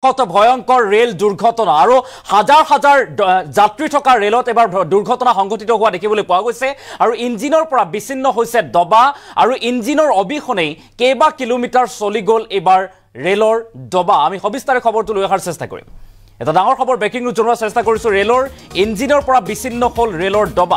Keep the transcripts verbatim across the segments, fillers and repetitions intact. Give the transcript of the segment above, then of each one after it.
কত ভয়ঙ্কর রেল দুর্ঘটনা আৰু হাজাৰ হাজাৰ যাত্ৰী থকা ৰেলত এবাৰ দুৰ্ঘটনা সংঘটিত হোৱা দেখিবলৈ পোৱা গৈছে আৰু ইঞ্জিনৰ পৰা বিচ্ছিন্ন হৈছে দবা আৰু ইঞ্জিনৰ অবিহনে কেইবা কিলোমিটাৰ চলি গল এবাৰ ৰেলৰ দবা আমি সবিস্তাৰে খবৰটো লৈ অহাৰ চেষ্টা কৰিম এটা ডাঙৰ খবৰ ব্ৰেকিং নিউজ জনোৱাৰ চেষ্টা কৰিছো ৰেলৰ ইঞ্জিনৰ পৰা বিচ্ছিন্ন হ'ল ৰেলৰ দবা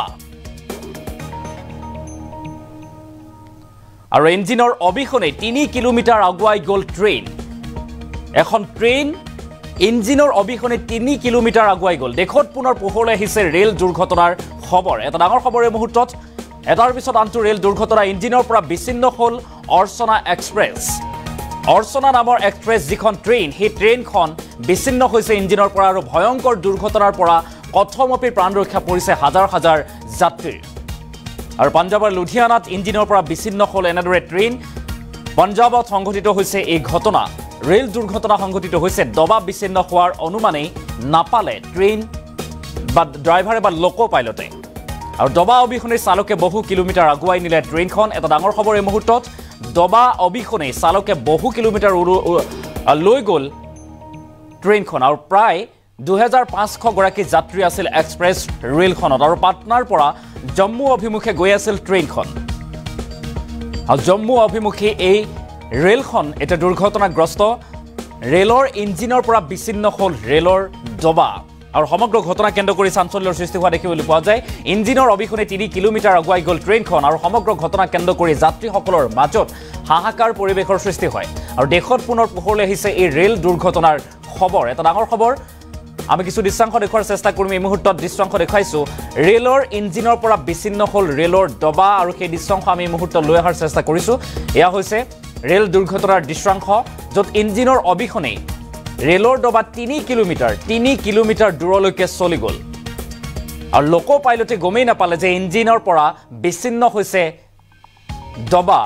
আৰু ইঞ্জিনৰ অবিহনে তিনি কিলোমিটাৰ আগুৱাই গল ট্ৰেইন এখন ট্ৰেইন ইঞ্জিনৰ অবিহনে তিনি কিলোমিটাৰ আগুৱাই গল দেখত পুনৰ পোহৰলৈ আহিছে ৰেল দুৰ্ঘটনাৰ খবৰ এটা ডাঙৰ খবৰ এই মুহূৰ্তত এটাৰ পিছত আনটো ৰেল দুৰ্ঘটনা ইঞ্জিনৰ পৰা বিচ্ছিন্ন হ'ল অৰ্চনা এক্সপ্ৰেছ অৰ্চনা নামৰ এক্সপ্ৰেছ যিখন ট্ৰেইন সেই ট্ৰেইনখন বিচ্ছিন্ন হৈছে ইঞ্জিনৰ পৰা আৰু ভয়ংকৰ দুৰ্ঘটনাৰ পৰা কথমপি প্ৰাণ ৰক্ষা পৰিছে হাজাৰ হাজাৰ যাত্ৰীৰ আৰু পাঞ্জাবৰ লুধিয়ানাত ইঞ্জিনৰ পৰা বিচ্ছিন্ন হ'ল এনেদৰে ট্ৰেইন পাঞ্জাবত সংঘটিত হৈছে এই ঘটনা ৰেল দুৰ্ঘটনা সংঘটিত হৈছে দবা বিচ্ছিন্ন হোৱাৰ অনুমানে নাপালে ট্ৰেইন বা ড্ৰাইভাৰে বা লোকো পাইলটে আৰু দবা অবিহনে চালকে বহু কিলোমিটাৰ আগুৱাই নিলে ট্ৰেইনখন এটা ডাঙৰ খবৰ এই মুহূৰ্তত দবা অবিহনে চালকে বহু কিলোমিটাৰ লৈ গল ট্ৰেইনখন আৰু প্ৰায় দুহেজাৰ পাঁচশ গৰাকী যাত্ৰী আছিল এক্সপ্ৰেছ ৰেলখনত আৰু পাটনাৰ পৰা জম্মু অভিমুখে গৈ আছিল ট্ৰেইনখন আৰু জম্মু অভিমুখে এই ৰেলখন এটা দুৰ্ঘটনাগ্ৰস্ত ৰেলৰ ইঞ্জিনৰ পৰা বিচ্ছিন্ন হ'ল ৰেলৰ দবা আৰু সমগ্ৰ ঘটনা কেন্দ্ৰ কৰি চাঞ্চল্যৰ সৃষ্টি হোৱা দেখিবলৈ পোৱা যায় ইঞ্জিনৰ অবিহনে তিনি কিলোমিটাৰ আগুৱাই গল ট্ৰেইনখন আৰু সমগ্ৰ ঘটনা কেন্দ্ৰ কৰি যাত্ৰীসকলৰ মাজত হাহাকাৰ পৰিৱেশৰ সৃষ্টি হয় আৰু দেশত পুনৰ পোহৰলৈ আহিছে এই ৰেল দুৰ্ঘটনাৰ খবৰ এটা ডাঙৰ খবৰ আমি কিছু দৃশ্যাংশ দেখুৱাৰ চেষ্টা কৰিম এই মুহূৰ্তত দৃশ্যাংশ দেখাইছো ৰেলৰ ইঞ্জিনৰ পৰা বিচ্ছিন্ন হ'ল ৰেলৰ দবা আৰু সেই দৃশ্যাংশ আমি এই মুহূৰ্তত লৈ অহাৰ চেষ্টা কৰিছো এয়া হৈছে ৰেল দুৰ্ঘটনাৰ দৃশ্যাংশ য'ত ইঞ্জিনৰ অবিহনে ৰেলৰ দবা তিনি কিলোমিটাৰ তিনি কিলোমিটাৰ দূৰলৈকে চলি গল আৰু লোকো পাইলটে গমেই নাপালে যে ইঞ্জিনৰ পৰা বিচ্ছিন্ন হৈছে দবা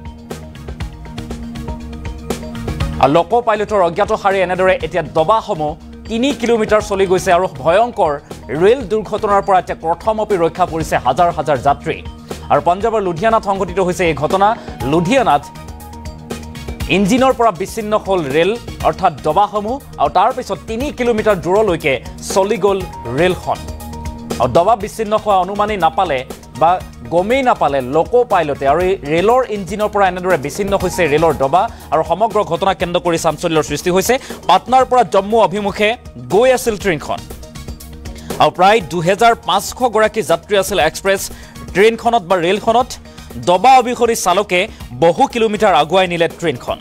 আৰু লোকো পাইলটৰ অজ্ঞাত হাৰি এনেদৰে এতিয়া দবাসমূহ তিনি কিলোমিটাৰ চলি গৈছে আৰু ভয়ংকৰ ৰেল দুৰ্ঘটনাৰ পৰা এতিয়া প্ৰথমপি ৰক্ষা পৰিছে হাজাৰ হাজাৰ যাত্ৰী আৰু পাঞ্জাবৰ লুধিয়ানাত সংঘটিত হৈছে এই ঘটনা লুধিয়ানাত ইঞ্জিনৰ পৰা বিচ্ছিন্ন হ'ল ৰেল অৰ্থাৎ দবাসমূহ আৰু তাৰ পিছত তিনি কিলোমিটাৰ দূৰলৈকে চলি গল ৰেলখন আৰু দবা বিচ্ছিন্ন হোৱা অনুমানেই নাপালে বা গমেই নাপালে লোকো পাইলটে আৰু এই ৰেলৰ ইঞ্জিনৰ পৰা এনেদৰে বিচ্ছিন্ন হৈছে ৰেলৰ দবা আৰু সমগ্ৰ ঘটনা কেন্দ্ৰ কৰি চাঞ্চল্যৰ সৃষ্টি হৈছে পাটনাৰ পৰা জম্মু অভিমুখে গৈ আছিল ট্ৰেইনখন আৰু প্ৰায় দুহেজাৰ পাঁচশ গৰাকী যাত্ৰী আছিল এক্সপ্ৰেছ ট্ৰেইনখনত বা ৰেলখনত দবা অবিহনে চালকে বহু কিলোমিটাৰ আগুৱাই নিলে ট্ৰেইনখন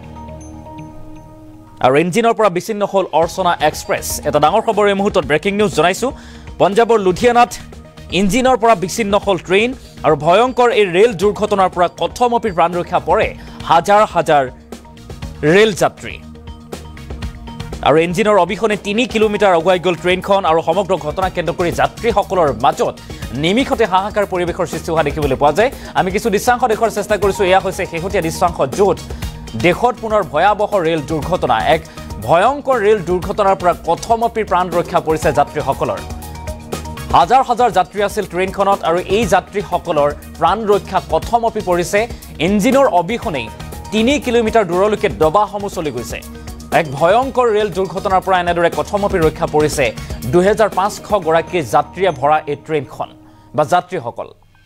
আৰু ইঞ্জিনৰ পৰা বিচ্ছিন্ন হ'ল অৰ্চনা এক্সপ্ৰেছ এটা ডাঙৰ খবৰ এই মুহূৰ্তত ব্ৰেকিং নিউজ জনাইছো পাঞ্জাবৰ লুধিয়ানাত ইঞ্জিনৰ পৰা বিচ্ছিন্ন হ'ল ট্ৰেইন আৰু ভয়ংকৰ এই ৰেল দুৰ্ঘটনাৰ পৰা কথমপি প্ৰাণ ৰক্ষা পৰে হাজাৰ হাজাৰ ৰেল যাত্ৰী আৰু ইঞ্জিনৰ অবিহনে তিনি কিলোমিটাৰ আগুৱাই গল ট্ৰেইনখন আৰু সমগ্ৰ ঘটনা কেন্দ্ৰ কৰি যাত্ৰীসকলৰ মাজত নিমিষতে হাহাকাৰ পৰিৱেশৰ সৃষ্টি হোৱা দেখিবলৈ পোৱা যায় আমি কিছু দৃশ্যাংশ দেখুৱাৰ চেষ্টা কৰিছো এয়া হৈছে শেহতীয়া দৃশ্যাংশ য'ত দেশত পুনৰ ভয়াৱহ ৰেল দুৰ্ঘটনা এক ভয়ংকৰ ৰেল দুৰ্ঘটনাৰ পৰা কথমপি প্ৰাণ ৰক্ষা পৰিছে যাত্ৰীসকলৰ হাজাৰ হাজাৰ যাত্ৰী আছিল ট্ৰেইনখনত আৰু এই যাত্ৰীসকলৰ প্ৰাণ ৰক্ষা কথমপি পৰিছে ইঞ্জিনৰ অবিহনে তিনি কিলোমিটাৰ দূৰলৈকে দবাসমূহ চলি গৈছে এক ভয়ংকৰ ৰেল দুৰ্ঘটনাৰ পৰা এনেদৰে কথমপি ৰক্ষা পৰিছে দুহেজাৰ পাঁচশ গৰাকী যাত্ৰীয়ে ভৰা এই ট্ৰেইনখন বা যাত্ৰীসকল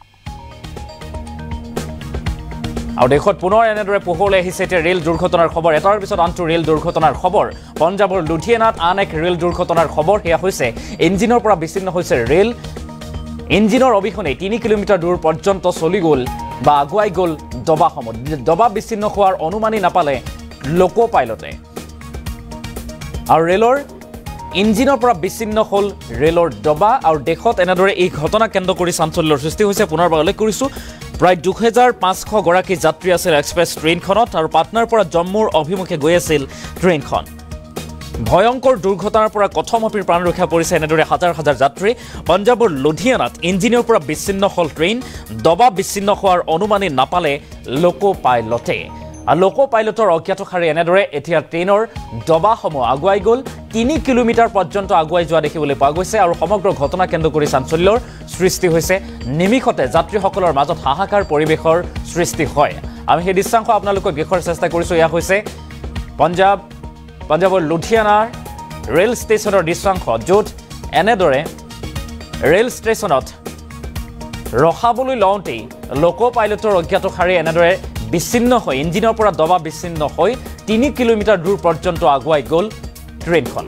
আৰু দেশত পুনৰ এনেদৰে পোহৰলৈ আহিছে এতিয়া ৰেল দুৰ্ঘটনাৰ খবৰ এটাৰ পিছত আনটো ৰেল দুৰ্ঘটনাৰ খবৰ পাঞ্জাবৰ লুধিয়ানাত আন এক ৰেল দুৰ্ঘটনাৰ খবৰ সেয়া হৈছে ইঞ্জিনৰ পৰা বিচ্ছিন্ন হৈছে ৰেল ইঞ্জিনৰ অবিহনে তিনি কিলোমিটাৰ দূৰ পৰ্যন্ত চলি গল বা আগুৱাই গল দবাসমূহ দবা বিচ্ছিন্ন হোৱাৰ অনুমানেই নাপালে লোকো পাইলটে আৰু ৰেলৰ ইঞ্জিনৰ পৰা বিচ্ছিন্ন হ'ল ৰেলৰ দবা আৰু দেশত এনেদৰে এই ঘটনা কেন্দ্ৰ কৰি চাঞ্চল্যৰ সৃষ্টি হৈছে পুনৰ উল্লেখ কৰিছো প্ৰায় দুহেজাৰ পাঁচশ গৰাকী যাত্ৰী আছিল এক্সপ্ৰেছ ট্ৰেইনখনত আৰু পাটনাৰ পৰা জম্মুৰ অভিমুখে গৈ আছিল ট্ৰেইনখন ভয়ংকৰ দুৰ্ঘটনাৰ পৰা কথমপিৰ প্ৰাণ ৰক্ষা পৰিছে এনেদৰে হাজাৰ হাজাৰ যাত্ৰী পাঞ্জাবৰ লুধিয়ানাত ইঞ্জিনৰ পৰা বিচ্ছিন্ন হ'ল ট্ৰেইন দবা বিচ্ছিন্ন হোৱাৰ অনুমানেই নাপালে লোকো পাইলটে আৰু লোকো পাইলটৰ অজ্ঞাত হাৰি এনেদৰে এতিয়া ট্ৰেইনৰ দবাসমূহ আগুৱাই গল তিনি কিলোমিটাৰ পৰ্যন্ত আগুৱাই যোৱা দেখিবলৈ পোৱা গৈছে আৰু সমগ্ৰ ঘটনা কেন্দ্ৰ কৰি চাঞ্চল্যৰ সৃষ্টি হৈছে নিমিষতে যাত্ৰীসকলৰ মাজত হাহাকাৰ পৰিৱেশৰ সৃষ্টি হয় আমি সেই দৃশ্যাংশ আপোনালোকক দেখুৱাৰ চেষ্টা কৰিছো এয়া হৈছে পাঞ্জাব পাঞ্জাবৰ লুধিয়ানাৰ ৰেল ষ্টেচনৰ দৃশ্যাংশ য'ত এনেদৰে ৰেল ষ্টেচনত ৰখাবলৈ লওঁতেই লোকো পাইলটৰ অজ্ঞাতসাৰে এনেদৰে বিচ্ছিন্ন হৈ ইঞ্জিনৰ পৰা দবা বিচ্ছিন্ন হৈ তিনি কিলোমিটাৰ দূৰ পৰ্যন্ত আগুৱাই গ'ল ট্ৰেইনখন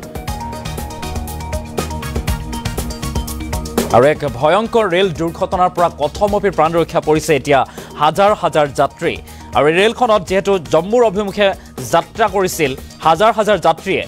আৰু এক ভয়ংকৰ ৰেল দুৰ্ঘটনাৰ পৰা কথমপি প্ৰাণ ৰক্ষা পৰিছে এতিয়া হাজাৰ হাজাৰ যাত্ৰী আৰু ৰেলখনত যেহেতু জম্মুৰ অভিমুখে যাত্ৰা কৰিছিল হাজাৰ হাজাৰ যাত্ৰীয়ে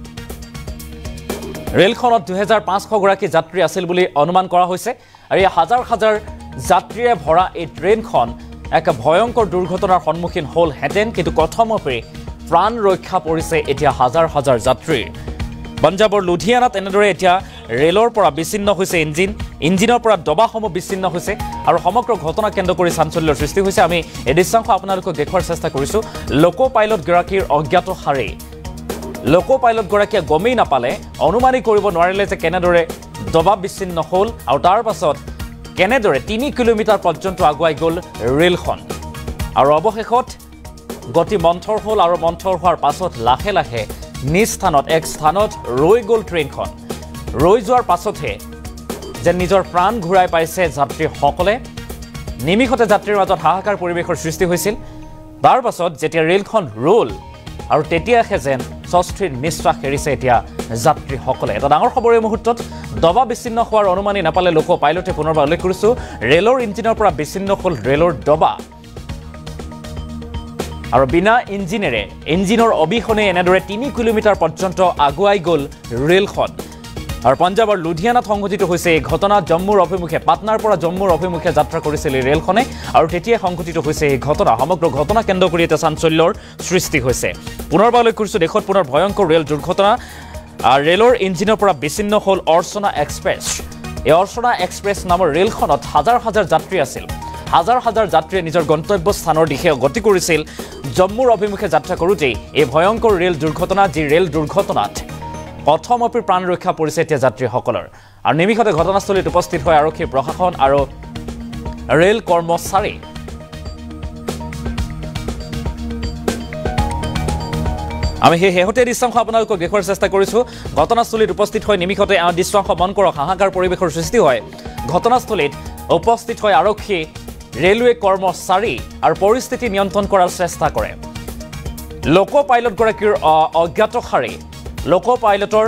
ৰেলখনত দুহেজাৰ পাঁচশ গৰাকী যাত্ৰী আছিল বুলি অনুমান কৰা হৈছে আৰু এই হাজাৰ হাজাৰ যাত্ৰীয়ে ভৰা এই ট্ৰেইনখন এক ভয়ংকৰ দুৰ্ঘটনাৰ সন্মুখীন হ'ল হেঁতেন কিন্তু কথমপি প্ৰাণ ৰক্ষা পৰিছে এতিয়া হাজাৰ হাজাৰ যাত্ৰীৰ পাঞ্জাবৰ লুধিয়ানাত এনেদৰে এতিয়া ৰেলৰ পৰা বিচ্ছিন্ন হৈছে ইঞ্জিন ইঞ্জিনৰ পৰা দবাসমূহ বিচ্ছিন্ন হৈছে আৰু সমগ্ৰ ঘটনা কেন্দ্ৰ কৰি চাঞ্চল্যৰ সৃষ্টি হৈছে আমি এই দৃশ্যাংশ আপোনালোকক দেখুৱাৰ চেষ্টা কৰিছোঁ লোকো পাইলটগৰাকীৰ অজ্ঞাতসাৰে লোকো পাইলটগৰাকীয়ে গমেই নাপালে অনুমানেই কৰিব নোৱাৰিলে যে কেনেদৰে দবা বিচ্ছিন্ন হ'ল আৰু তাৰ পাছত কেনেদৰে তিনি কিলোমিটাৰ পৰ্যন্ত আগুৱাই গ'ল ৰেলখন আৰু অৱশেষত গতি মন্থৰ হ'ল আৰু মন্থৰ হোৱাৰ পাছত লাহে লাহে নিজ স্থানত এক স্থানত ৰৈ গ'ল ট্ৰেইনখন ৰৈ যোৱাৰ পাছতহে যে নিজৰ প্ৰাণ ঘূৰাই পাইছে যাত্ৰীসকলে নিমিষতে যাত্ৰীৰ মাজত হাহাকাৰ পৰিৱেশৰ সৃষ্টি হৈছিল তাৰ পাছত যেতিয়া ৰেলখন ৰ'ল আৰু তেতিয়াহে যেন স্বস্তিৰ নিশ্বাস এৰিছে এতিয়া যাত্ৰীসকলে এটা ডাঙৰ খবৰ এই মুহূৰ্তত দবা বিচ্ছিন্ন হোৱাৰ অনুমানেই নাপালে লোকো পাইলটে পুনৰবাৰ উল্লেখ কৰিছোঁ ৰেলৰ ইঞ্জিনৰ পৰা বিচ্ছিন্ন হ'ল ৰেলৰ দবা আৰু বিনা ইঞ্জিনেৰে ইঞ্জিনৰ অবিহনে এনেদৰে তিনি কিলোমিটাৰ পৰ্যন্ত আগুৱাই গ'ল ৰেলখন আৰু পাঞ্জাবৰ লুধিয়ানাত সংঘটিত হৈছে এই ঘটনা জম্মুৰ অভিমুখে পাটনাৰ পৰা জম্মুৰ অভিমুখে যাত্ৰা কৰিছিল এই ৰেলখনে আৰু তেতিয়াই সংঘটিত হৈছে এই ঘটনা সমগ্ৰ ঘটনা কেন্দ্ৰ কৰি এটা চাঞ্চল্যৰ সৃষ্টি হৈছে পুনৰবাৰ উল্লেখ কৰিছোঁ দেশত পুনৰ ভয়ংকৰ ৰেল দুৰ্ঘটনা ৰেলৰ ইঞ্জিনৰ পৰা বিচ্ছিন্ন হ'ল অৰ্চনা এক্সপ্ৰেছ এই অৰ্চনা এক্সপ্ৰেছ নামৰ ৰেলখনত হাজাৰ হাজাৰ যাত্ৰী আছিল হাজাৰ হাজাৰ যাত্ৰীয়ে নিজৰ গন্তব্য স্থানৰ দিশে গতি কৰিছিল জম্মুৰ অভিমুখে যাত্ৰা কৰোঁতেই এই ভয়ংকৰ ৰেল দুৰ্ঘটনা যি ৰেল দুৰ্ঘটনাত কথমপি প্ৰাণ ৰক্ষা পৰিছে এতিয়া যাত্ৰীসকলৰ আৰু নিমিষতে ঘটনাস্থলীত উপস্থিত হৈ আৰক্ষী প্ৰশাসন আৰু ৰেল কৰ্মচাৰী আমি সেই শেহতীয়া দৃশ্যাংশ আপোনালোকক দেখুৱাৰ চেষ্টা কৰিছোঁ ঘটনাস্থলীত উপস্থিত হৈ নিমিষতে এওঁ দৃশ্যাংশ মন কৰক হাহাকাৰ পৰিৱেশৰ সৃষ্টি হয় ঘটনাস্থলীত উপস্থিত হৈ আৰক্ষী ৰেলৱে কৰ্মচাৰী আৰু পৰিস্থিতি নিয়ন্ত্ৰণ কৰাৰ চেষ্টা কৰে লোকো পাইলটগৰাকীৰ অজ্ঞাতসাৰে লোকো পাইলটৰ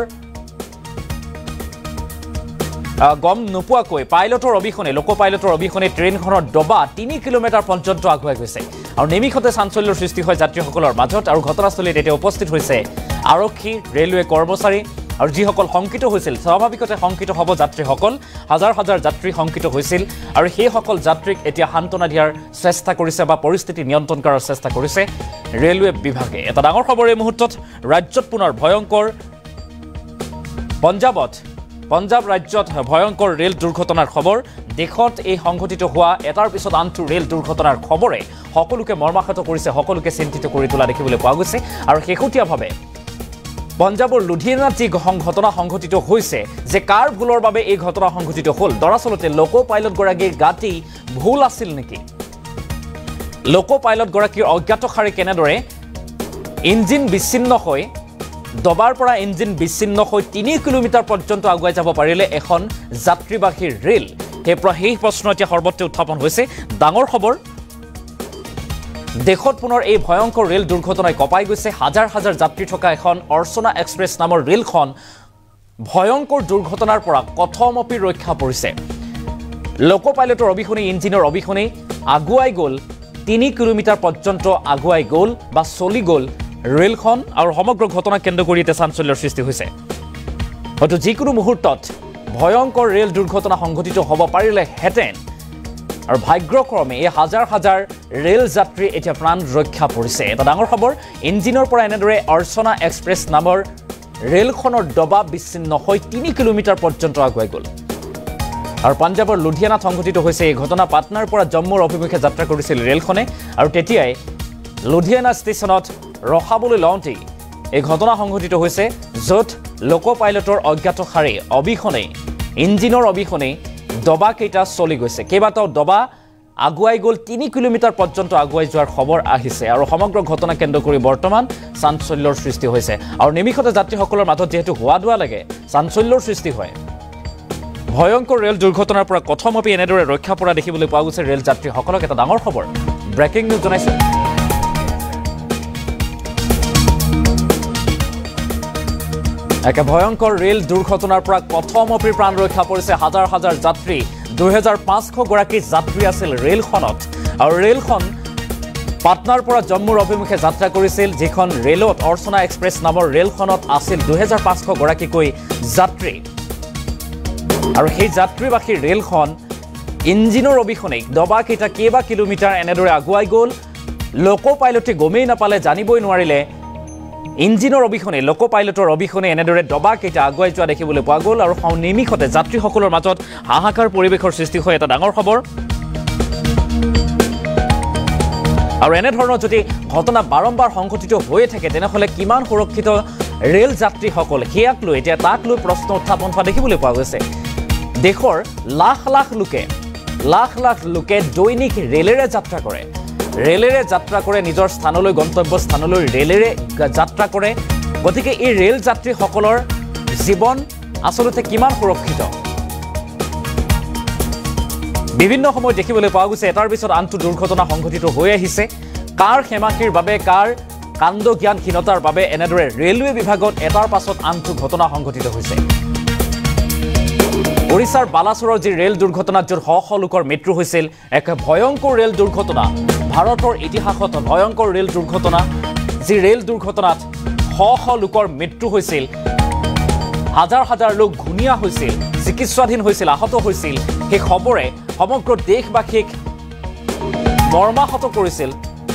গম নোপোৱাকৈ পাইলটৰ অবিহনে লোকো পাইলটৰ অবিহনে ট্ৰেইনখনৰ দবা তিনি কিলোমিটাৰ পৰ্যন্ত আগুৱাই গৈছে আৰু নিমিষতে চাঞ্চল্যৰ সৃষ্টি হয় যাত্ৰীসকলৰ মাজত আৰু ঘটনাস্থলীত এতিয়া উপস্থিত হৈছে আৰক্ষী ৰেলৱে কৰ্মচাৰী আৰু যিসকল শংকিত হৈছিল স্বাভাৱিকতে শংকিত হ'ব যাত্ৰীসকল হাজাৰ হাজাৰ যাত্ৰী শংকিত হৈছিল আৰু সেইসকল যাত্ৰীক এতিয়া সান্তনা দিয়াৰ চেষ্টা কৰিছে বা পৰিস্থিতি নিয়ন্ত্ৰণ কৰাৰ চেষ্টা কৰিছে ৰেলৱে বিভাগে এটা ডাঙৰ খবৰ এই মুহূৰ্তত ৰাজ্যত পুনৰ ভয়ংকৰ পঞ্জাৱত পঞ্জাৱ ৰাজ্যত ভয়ংকৰ ৰেল দুৰ্ঘটনাৰ খবৰ দেশত এই সংঘটিত হোৱা এটাৰ পিছত আনটো ৰেল দুৰ্ঘটনাৰ খবৰে সকলোকে মৰ্মাহত কৰিছে সকলোকে চিন্তিত কৰি তোলা দেখিবলৈ পোৱা গৈছে আৰু শেহতীয়াভাৱে পঞ্জাবৰ লুধিয়ানাত যি ঘটনা সংঘটিত হৈছে যে কাৰ ভুলৰ বাবে এই ঘটনা সংঘটিত হ'ল দৰাচলতে লোকো পাইলটগৰাকীৰ গাতি ভুল আছিল নেকি লোকো পাইলটগৰাকীৰ অজ্ঞাতসাৰে কেনেদৰে ইঞ্জিন বিচ্ছিন্ন হৈ দবাৰ পৰা ইঞ্জিন বিচ্ছিন্ন হৈ তিনি কিলোমিটাৰ পৰ্যন্ত আগুৱাই যাব পাৰিলে এখন যাত্ৰীবাহী ৰেল সেই প্ৰশ্ন এতিয়া সৰ্বত্ৰ উত্থাপন হৈছে ডাঙৰ খবৰ দেশত পুনৰ এই ভয়ংকৰ ৰেল দুৰ্ঘটনাই কপাই গৈছে হাজাৰ হাজাৰ যাত্ৰী থকা এখন অৰ্চনা এক্সপ্ৰেছ নামৰ ৰেলখন ভয়ংকৰ দুৰ্ঘটনাৰ পৰা কথমপি ৰক্ষা পৰিছে লোকো পাইলটৰ অবিহনে ইঞ্জিনৰ অবিহনে আগুৱাই গ'ল তিনি কিলোমিটাৰ পৰ্যন্ত আগুৱাই গ'ল বা চলি গ'ল ৰেলখন আৰু সমগ্ৰ ঘটনা কেন্দ্ৰ কৰি এটা চাঞ্চল্যৰ সৃষ্টি হৈছে হয়তো যিকোনো মুহূৰ্তত ভয়ংকৰ ৰেল দুৰ্ঘটনা সংঘটিত হ'ব পাৰিলে হেঁতেন আৰু ভাগ্যক্ৰমে এই হাজাৰ হাজাৰ ৰেল যাত্ৰী এতিয়া প্ৰাণ ৰক্ষা পৰিছে এটা ডাঙৰ খবৰ ইঞ্জিনৰ পৰা এনেদৰে অৰ্চনা এক্সপ্ৰেছ নামৰ ৰেলখনৰ দবা বিচ্ছিন্ন হৈ তিনি কিলোমিটাৰ পৰ্যন্ত আগুৱাই গ'ল আৰু পাঞ্জাবৰ লুধিয়ানাত সংঘটিত হৈছে এই ঘটনা পাটনাৰ পৰা জম্মুৰ অভিমুখে যাত্ৰা কৰিছিল ৰেলখনে আৰু তেতিয়াই লুধিয়ানা ষ্টেচনত ৰখাবলৈ লওঁতেই এই ঘটনা সংঘটিত হৈছে য'ত লোকো পাইলটৰ অজ্ঞাতসাৰে অবিহনে ইঞ্জিনৰ অবিহনে দবা কেইটা চলি গৈছে কেইবাটাও দবা আগুৱাই গ'ল তিনি কিলোমিটাৰ পৰ্যন্ত আগুৱাই যোৱাৰ খবৰ আহিছে আৰু সমগ্ৰ ঘটনা কেন্দ্ৰ কৰি বৰ্তমান চাঞ্চল্যৰ সৃষ্টি হৈছে আৰু নিমিষতে যাত্ৰীসকলৰ মাজত যেহেতু হোৱা দোৱা লাগে চাঞ্চল্যৰ সৃষ্টি হয় ভয়ংকৰ ৰেল দুৰ্ঘটনাৰ পৰা কথমপি এনেদৰে ৰক্ষা পৰা দেখিবলৈ পোৱা গৈছে ৰেল যাত্ৰীসকলক এটা ডাঙৰ খবৰ ব্ৰেকিং নিউজ জনাইছে একে ভয়ংকৰ ৰেল দুৰ্ঘটনাৰ পৰা কথমপি প্ৰাণ ৰক্ষা পৰিছে হাজাৰ হাজাৰ যাত্ৰী দুই হাজাৰ পাঁচশ গৰাকী যাত্ৰী আছিল ৰেলখনত আৰু ৰেলখন পাটনাৰ পৰা জম্মুৰ অভিমুখে যাত্ৰা কৰিছিল যিখন ৰেলত অৰ্চনা এক্সপ্ৰেছ নামৰ ৰেলখনত আছিল দুই হাজাৰ পাঁচশ গৰাকীকৈ যাত্ৰী আৰু সেই যাত্ৰীবাহী ৰেলখন ইঞ্জিনৰ অবিহনে দবা কেইটা কেইবা কিলোমিটাৰ এনেদৰে আগুৱাই গ'ল লোকো পাইলটে গমেই নাপালে জানিবই নোৱাৰিলে ইঞ্জিনৰ অবিহনে লোকো পাইলটৰ অবিহনে এনেদৰে দবা কেইটা আগুৱাই যোৱা দেখিবলৈ পোৱা গ'ল আৰু নিমিষতে যাত্ৰীসকলৰ মাজত হাহাকাৰ পৰিৱেশৰ সৃষ্টি হয় এটা ডাঙৰ খবৰ আৰু এনেধৰণৰ যদি ঘটনা বাৰম্বাৰ সংঘটিত হৈয়ে থাকে তেনেহ'লে কিমান সুৰক্ষিত ৰেল যাত্ৰীসকল সেয়াক লৈ এতিয়া তাক লৈ প্ৰশ্ন উত্থাপন হোৱা দেখিবলৈ পোৱা গৈছে দেশৰ লাখ লাখ লোকে লাখ লাখ লোকে দৈনিক ৰেলেৰে যাত্ৰা কৰে ৰেলেৰে যাত্ৰা কৰে নিজৰ স্থানলৈ গন্তব্য স্থানলৈ ৰেলেৰে যাত্ৰা কৰে গতিকে এই ৰেল যাত্ৰীসকলৰ জীৱন আসলতে কিমান সুৰক্ষিত বিভিন্ন সময় দেখিবলৈ পোৱা গৈছে এটাৰ পিছত আনটো দুৰ্ঘটনা সংঘটিত হৈ আহিছে কাৰ হেমাকিৰ বাবে কাৰ কাণ্ড জ্ঞানহীনতাৰ বাবে এনেদৰে ৰেলৱে বিভাগত এটাৰ পাছত আনটো ঘটনা সংঘটিত হৈছে ওড়িশাৰ বালাসোৰৰ যি ৰেল দুৰ্ঘটনাত য'ত শ শ লোকৰ মৃত্যু হৈছিল এক ভয়ংকৰ ৰেল দুৰ্ঘটনা ভাৰতৰ ইতিহাসত ভয়ংকৰ ৰেল দুৰ্ঘটনা যি ৰেল দুৰ্ঘটনাত শ শ লোকৰ মৃত্যু হৈছিল হাজাৰ হাজাৰ লোক ঘূণীয়া হৈছিল চিকিৎসাধীন হৈছিল আহত হৈছিল সেই খবৰে সমগ্ৰ দেশবাসীক মৰ্মাহত কৰিছিল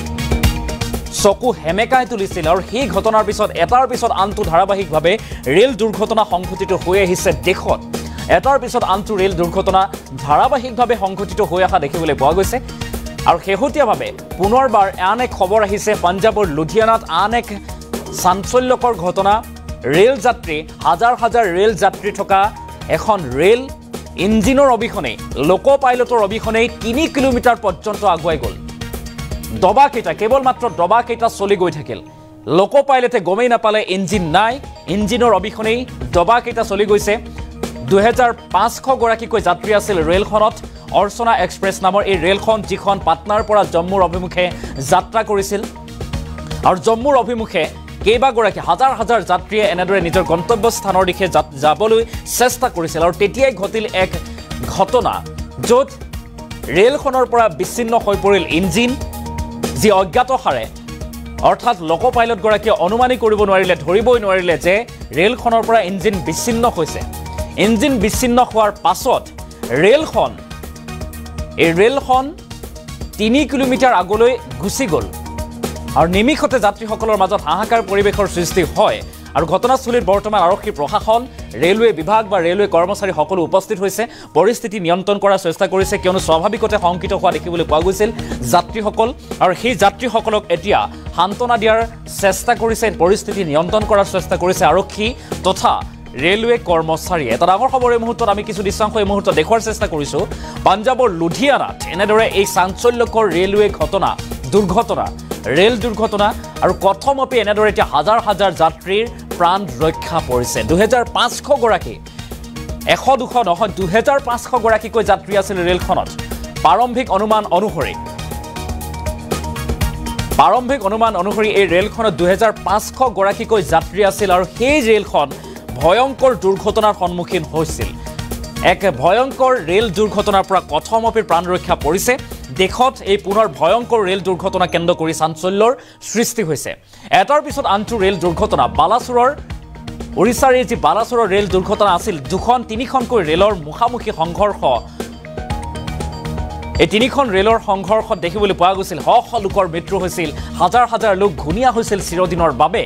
চকু হেমেকাই তুলিছিল আৰু সেই ঘটনাৰ পিছত এটাৰ পিছত আনটো ধাৰাবাহিকভাৱে ৰেল দুৰ্ঘটনা সংঘটিত হৈ আহিছে দেশত এটাৰ পিছত আনটো ৰেল দুৰ্ঘটনা ধাৰাবাহিকভাৱে সংঘটিত হৈ অহা দেখিবলৈ পোৱা গৈছে আৰু শেহতীয়াভাৱে পুনৰবাৰ আন এক খবৰ আহিছে পাঞ্জাবৰ লুধিয়ানাত আন এক চাঞ্চল্যকৰ ঘটনা ৰেল যাত্ৰী হাজাৰ হাজাৰ ৰেল যাত্ৰী থকা এখন ৰেল ইঞ্জিনৰ অবিহনে লোকো পাইলটৰ অবিহনে তিনি কিলোমিটাৰ পৰ্যন্ত আগুৱাই গ'ল দবা কেইটা কেৱল মাত্ৰ দবা কেইটা চলি গৈ থাকিল লোকো পাইলটে গমেই নাপালে ইঞ্জিন নাই ইঞ্জিনৰ অবিহনে দবা কেইটা চলি গৈছে দুই হাজাৰ পাঁচশ গৰাকীকৈ যাত্ৰী আছিল ৰেলখনত অৰ্চনা এক্সপ্ৰেছ নামৰ এই ৰেলখন যিখন পাটনাৰ পৰা জম্মুৰ অভিমুখে যাত্ৰা কৰিছিল আৰু জম্মুৰ অভিমুখে কেইবাগৰাকী হাজাৰ হাজাৰ যাত্ৰীয়ে এনেদৰে নিজৰ গন্তব্য স্থানৰ দিশে যাবলৈ চেষ্টা কৰিছিল আৰু তেতিয়াই ঘটিল এক ঘটনা য'ত ৰেলখনৰ পৰা বিচ্ছিন্ন হৈ পৰিল ইঞ্জিন যি অজ্ঞাত হাৰে অৰ্থাৎ লোকো পাইলটগৰাকীয়ে অনুমানি কৰিব নোৱাৰিলে ধৰিবই নোৱাৰিলে যে ৰেলখনৰ পৰা ইঞ্জিন বিচ্ছিন্ন হৈছে ইঞ্জিন বিচ্ছিন্ন হোৱাৰ পাছত ৰেলখন এই ৰেলখন তিনি কিলোমিটাৰ আগলৈ গুচি গ'ল আৰু নিমিষতে যাত্ৰীসকলৰ মাজত হাহাকাৰ পৰিৱেশৰ সৃষ্টি হয় আৰু ঘটনাস্থলীত বৰ্তমান আৰক্ষী প্ৰশাসন ৰেলৱে বিভাগ বা ৰেলৱে কৰ্মচাৰী সকলো উপস্থিত হৈছে পৰিস্থিতি নিয়ন্ত্ৰণ কৰাৰ চেষ্টা কৰিছে কিয়নো স্বাভাৱিকতে শংকিত হোৱা দেখিবলৈ পোৱা গৈছিল যাত্ৰীসকল আৰু সেই যাত্ৰীসকলক এতিয়া সান্তনা দিয়াৰ চেষ্টা কৰিছে পৰিস্থিতি নিয়ন্ত্ৰণ কৰাৰ চেষ্টা কৰিছে আৰক্ষী তথা ৰেলৱে কৰ্মচাৰী এটা ডাঙৰ খবৰ এই মুহূৰ্তত আমি কিছু দৃশ্যাংশ এই মুহূৰ্তত দেখুৱাৰ চেষ্টা কৰিছোঁ পাঞ্জাবৰ লুধিয়ানাত এনেদৰে এই চাঞ্চল্যকৰ ৰেলৱে ঘটনা দুৰ্ঘটনা ৰেল দুৰ্ঘটনা আৰু কথমপি এনেদৰে এতিয়া হাজাৰ হাজাৰ যাত্ৰীৰ প্ৰাণ ৰক্ষা পৰিছে দুহেজাৰ পাঁচশ গৰাকী এশ দুশ নহয় দুহেজাৰ পাঁচশ গৰাকীকৈ যাত্ৰী আছিল ৰেলখনত প্ৰাৰম্ভিক অনুমান অনুসৰি প্ৰাৰম্ভিক অনুমান অনুসৰি এই ৰেলখনত দুহেজাৰ পাঁচশ গৰাকীকৈ যাত্ৰী আছিল আৰু সেই ৰেলখন ভয়ংকৰ দুৰ্ঘটনাৰ সন্মুখীন হৈছিল এক ভয়ংকৰ ৰেল দুৰ্ঘটনাৰ পৰা কথমপি প্ৰাণ ৰক্ষা পৰিছে দেশত এই পুনৰ ভয়ংকৰ ৰেল দুৰ্ঘটনা কেন্দ্ৰ কৰি চাঞ্চল্যৰ সৃষ্টি হৈছে এটাৰ পিছত আনটো ৰেল দুৰ্ঘটনা বালাসোৰৰ ওড়িশাৰ এই যি বালাসোৰৰ ৰেল দুৰ্ঘটনা আছিল দুখন তিনিখনকৈ ৰেলৰ মুখামুখি সংঘৰ্ষ এই তিনিখন ৰেলৰ সংঘৰ্ষত দেখিবলৈ পোৱা গৈছিল শ শ লোকৰ মৃত্যু হৈছিল হাজাৰ হাজাৰ লোক ঘূণীয়া হৈছিল চিৰদিনৰ বাবে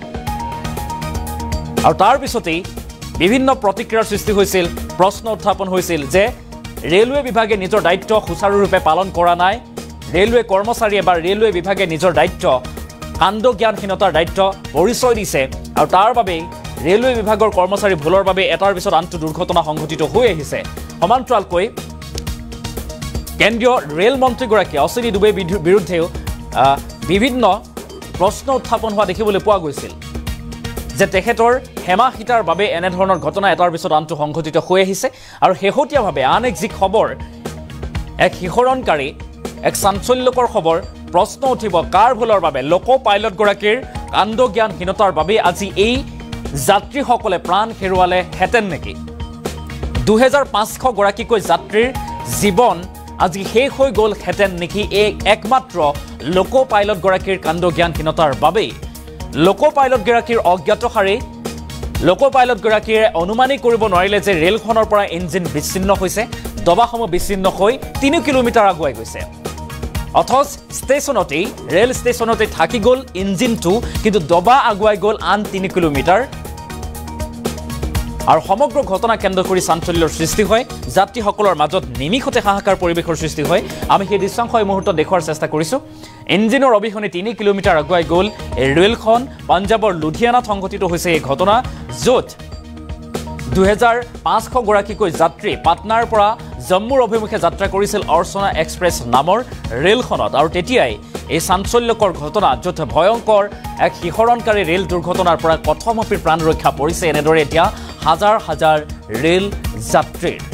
আৰু তাৰ পিছতেই বিভিন্ন প্ৰতিক্ৰিয়াৰ সৃষ্টি হৈছিল প্ৰশ্ন উত্থাপন হৈছিল যে ৰেলৱে বিভাগে নিজৰ দায়িত্ব সুচাৰুৰূপে পালন কৰা নাই ৰেলৱে কৰ্মচাৰীয়ে বা ৰেলৱে বিভাগে নিজৰ দায়িত্ব কাণ্ড জ্ঞানহীনতাৰ দায়িত্ব পৰিচয় দিছে আৰু তাৰ বাবে ৰেলৱে বিভাগৰ কৰ্মচাৰী ভুলৰ বাবে এটাৰ পিছত আনটো দুৰ্ঘটনা সংঘটিত হৈ আহিছে সমান্তৰালকৈ কেন্দ্ৰীয় ৰেল মন্ত্ৰীগৰাকী অশ্বিনী দুবেৰ বিৰুদ্ধেও বিভিন্ন প্ৰশ্ন উত্থাপন হোৱা দেখিবলৈ পোৱা গৈছিল যে তেখেতৰ হেমা সীতাৰ বাবে এনেধৰণৰ ঘটনা এটাৰ পিছত আনটো সংঘটিত হৈ আহিছে আৰু শেহতীয়াভাৱে আন এক যি খবৰ এক শিহৰণকাৰী এক চাঞ্চল্যকৰ খবৰ প্ৰশ্ন উঠিব কাৰ ভুলৰ বাবে লোক পাইলটগৰাকীৰ কাণ্ডজ্ঞানহীনতাৰ বাবে আজি এই যাত্ৰীসকলে প্ৰাণ হেৰুৱালে হেতেন নেকি দুহেজাৰ পাঁচশ গৰাকীকৈ যাত্ৰীৰ জীৱন আজি শেষ হৈ গ'ল হেতেন নেকি এই একমাত্ৰ লোক পাইলটগৰাকীৰ কাণ্ডজ্ঞানহীনতাৰ বাবে লোক পাইলটগৰাকীৰ অজ্ঞাতসাৰে লোক পাইলটগৰাকীয়ে অনুমানেই কৰিব নোৱাৰিলে যে ৰেলখনৰ পৰা ইঞ্জিন বিচ্ছিন্ন হৈছে দবাসমূহ বিচ্ছিন্ন হৈ তিনি কিলোমিটাৰ আগুৱাই গৈছে অথচ ষ্টেচনতেই ৰেল ষ্টেচনতে থাকি গ'ল ইঞ্জিনটো কিন্তু দবা আগুৱাই গ'ল আন তিনি কিলোমিটাৰ আৰু সমগ্ৰ ঘটনা কেন্দ্ৰ কৰি চাঞ্চল্যৰ সৃষ্টি হয় যাত্ৰীসকলৰ মাজত নিমিষতে হাহাকাৰ পৰিৱেশৰ সৃষ্টি হয় আমি সেই দৃশ্যাংশ এই মুহূৰ্তত দেখুৱাৰ চেষ্টা কৰিছোঁ ইঞ্জিনৰ অবিহনে তিনি কিলোমিটাৰ আগুৱাই গ'ল এই ৰেলখন পাঞ্জাৱৰ লুধিয়ানাত সংঘটিত হৈছে এই ঘটনা য'ত দুহেজাৰ পাঁচশ গৰাকীকৈ যাত্ৰী পাটনাৰ পৰা জম্মুৰ অভিমুখে যাত্ৰা কৰিছিল অৰ্চনা এক্সপ্ৰেছ নামৰ ৰেলখনত আৰু তেতিয়াই এই চাঞ্চল্যকৰ ঘটনা য'ত ভয়ংকৰ এক শিহৰণকাৰী ৰেল দুৰ্ঘটনাৰ পৰা কথমপি প্ৰাণ ৰক্ষা পৰিছে এনেদৰে এতিয়া হাজাৰ হাজাৰ ৰেল যাত্ৰীৰ